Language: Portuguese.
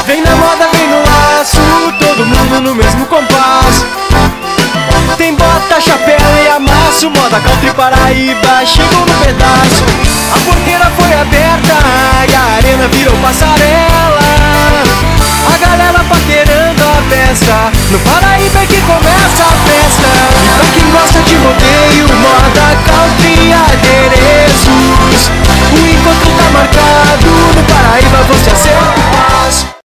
Vem na moda, vem no laço, todo mundo no mesmo compasso. Tem bota, chapéu e amasso, moda country Paraíba chegou no pedaço. A porteira foi aberta e a arena virou passarela. A galera paquerando a festa, no Paraíba é que começa a festa. E pra quem gosta de rodeio,